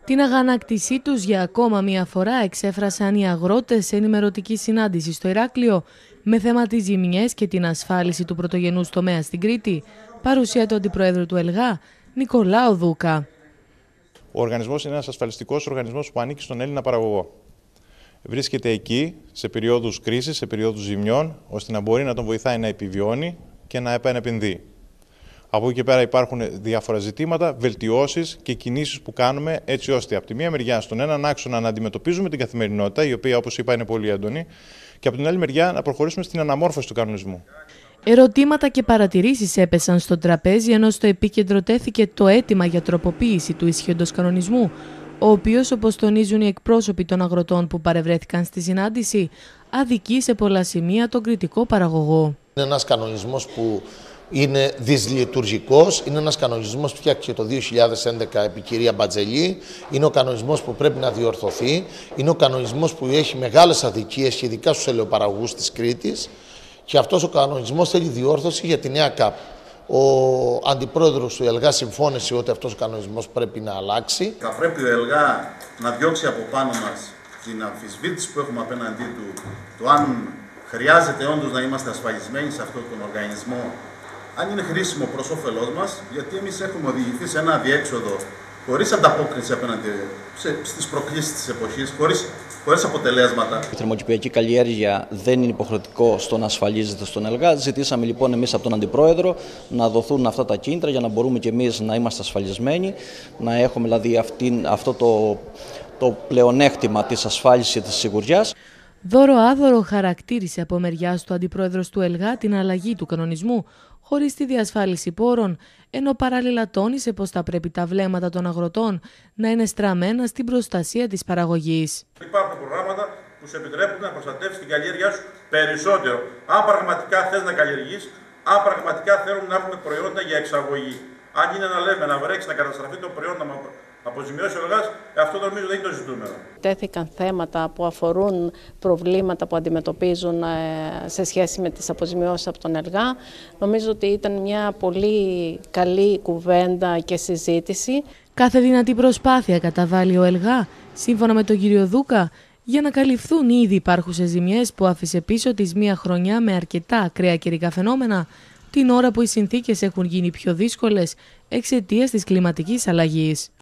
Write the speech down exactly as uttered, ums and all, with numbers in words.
Την αγανάκτησή τους για ακόμα μία φορά εξέφρασαν οι αγρότες σε ενημερωτική συνάντηση στο Ηράκλειο με θέμα τις ζημιές και την ασφάλιση του πρωτογενούς τομέα στην Κρήτη, παρουσία του Αντιπροέδρου του ΕΛΓΑ, Νικολάου Δούκα. Ο οργανισμός είναι ένας ασφαλιστικός οργανισμός που ανήκει στον Έλληνα παραγωγό. Βρίσκεται εκεί σε περιόδους κρίσης, σε περιόδους ζημιών, ώστε να μπορεί να τον βοηθάει να επιβιώνει και να επανεπενδύει. Από εκεί και πέρα υπάρχουν διάφορα ζητήματα, βελτιώσεις και κινήσεις που κάνουμε έτσι ώστε από τη μία μεριά στον έναν άξονα να αντιμετωπίζουμε την καθημερινότητα, η οποία όπως είπα είναι πολύ έντονη, και από την άλλη μεριά να προχωρήσουμε στην αναμόρφωση του κανονισμού. Ερωτήματα και παρατηρήσεις έπεσαν στο τραπέζι, ενώ στο επίκεντρο τέθηκε το αίτημα για τροποποίηση του ισχύοντος κανονισμού, ο οποίος, όπως τονίζουν οι εκπρόσωποι των αγροτών που παρευρέθηκαν στη συνάντηση, αδικεί σε πολλά σημεία τον κριτικό παραγωγό. Είναι ένας κανονισμός που είναι δυσλειτουργικός, είναι ένας κανονισμός που φτιάχτηκε το δύο χιλιάδες έντεκα επί κυρία Μπατζελή, είναι ο κανονισμός που πρέπει να διορθωθεί, είναι ο κανονισμός που έχει μεγάλες αδικίες και ειδικά στους ελαιοπαραγωγούς της Κρήτης και αυτός ο κανονισμός θέλει διόρθωση για τη νέα ΚΑΠ. Ο αντιπρόεδρος του ΕΛΓΑ συμφώνησε ότι αυτός ο κανονισμός πρέπει να αλλάξει. Θα πρέπει ο ΕΛΓΑ να διώξει από πάνω μας την αμφισβήτηση που έχουμε απέναντί του, το αν χρειάζεται όντως να είμαστε ασφαλισμένοι σε αυτόν τον οργανισμό, αν είναι χρήσιμο προς όφελός μας, γιατί εμείς έχουμε οδηγηθεί σε ένα αδιέξοδο χωρίς ανταπόκριση απέναντι στις προκλήσεις της εποχής, χωρίς, χωρίς αποτελέσματα. Η θερμοκηπιακή καλλιέργεια δεν είναι υποχρεωτικό στο να ασφαλίζεται στον ΕΛΓΑ. Ζητήσαμε λοιπόν εμείς από τον Αντιπρόεδρο να δοθούν αυτά τα κίνητρα για να μπορούμε και εμείς να είμαστε ασφαλισμένοι, να έχουμε δηλαδή αυτή, αυτό το, το πλεονέκτημα της ασφάλισης και της σιγουριάς. Δώρο-άδωρο χαρακτήρισε από μεριάς του Αντιπρόεδρος του ΕΛΓΑ την αλλαγή του κανονισμού χωρίς τη διασφάλιση πόρων, ενώ παράλληλα τόνισε πως θα πρέπει τα βλέμματα των αγροτών να είναι στραμμένα στην προστασία της παραγωγής. Υπάρχουν προγράμματα που σε επιτρέπουν να προστατεύσεις την καλλιέργειά σου περισσότερο. Αν πραγματικά θες να καλλιεργείς, αν πραγματικά θέλουν να έχουν προϊόντα για εξαγωγή. Αν είναι να λέμε να βρέξει, να καταστραφεί το προϊόν, να αποζημιώσει ο ΕΛΓΑ, αυτό νομίζω δεν είναι το ζητούμενο. Τέθηκαν θέματα που αφορούν προβλήματα που αντιμετωπίζουν σε σχέση με τις αποζημιώσεις από τον ΕΛΓΑ. Νομίζω ότι ήταν μια πολύ καλή κουβέντα και συζήτηση. Κάθε δυνατή προσπάθεια καταβάλει ο ΕΛΓΑ, σύμφωνα με τον κύριο Δούκα, για να καλυφθούν οι ήδη υπάρχουσες ζημιές που άφησε πίσω της μία χρονιά με αρκετά ακραία καιρικά φαινόμενα, την ώρα που οι συνθήκες έχουν γίνει πιο δύσκολες εξαιτίας της κλιματικής αλλαγής.